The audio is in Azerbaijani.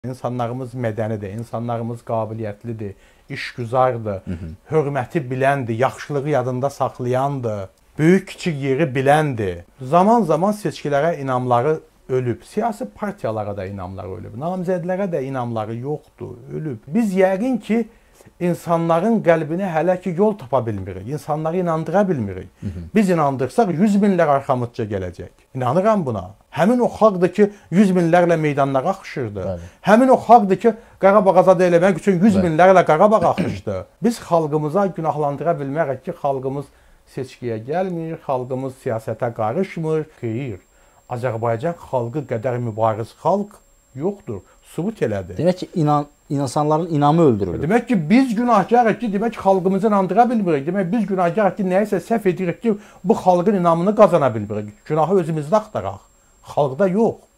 İnsanlarımız mədənidir, insanlarımız qabiliyyətlidir, işgüzardır, hörməti biləndir, yaxşılığı yadında saxlayandır, böyük-kiçik yeri biləndir. Zaman-zaman seçkilərə inamları ölüb, siyasi partiyalara da inamları ölüb, namizədlərə də inamları yoxdur, ölüb. Biz yəqin ki, insanların qəlbinə hələ ki yol tapa bilmirik, insanları inandıra bilmirik. Biz inandırsaq 100 minlər arxamızca gələcək. İnanıram buna. Həmin o xalqdır ki, 100 minlərlə meydanlara axışırdı. Həmin o xalqdır ki, Qarabağ azad eləmək üçün 100 minlərlə Qarabağ axışdı. Biz xalqımıza günahlandıra bilmərək ki, xalqımız seçkiyə gəlmir, xalqımız siyasətə qarışmır. Xeyr, Azərbaycan xalqı qədər mübariz xalq yoxdur, sübut elədi. Demək ki, insanların inamı öldürülür. Demək ki, biz günahkarıq ki, demək ki, xalqımızı inandıra bilmirik. Demək, biz günahkarıq ki, nəyisə səhv edirik ki, bu xalqın inamını qazana bilmirik. Günahı özümüzdə axtaraq, xalqda yox.